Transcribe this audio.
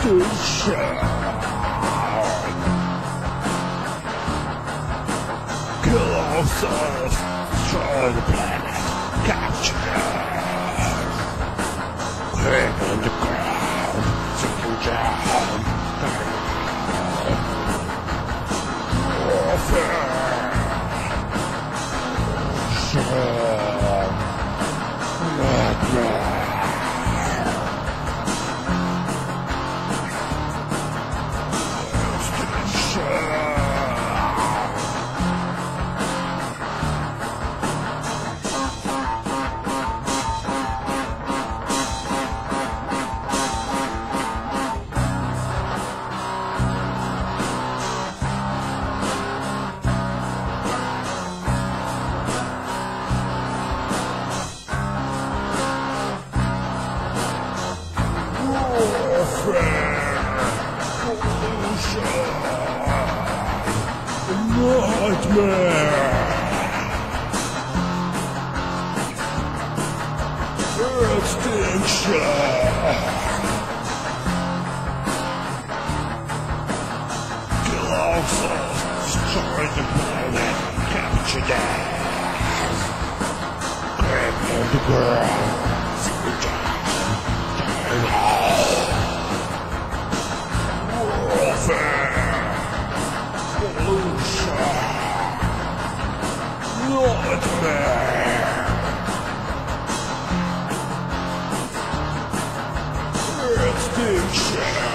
Extinction. Kill ourselves, destroy the planet, capture. Creep in the ground, sinking down. Warfare. Nightmare. Nightmare. Extinction. Kill ourselves, destroy the planet, capture them. Grab on the ground, sit down, turn home. Warfare. Pollution. Nightmare. Extinction.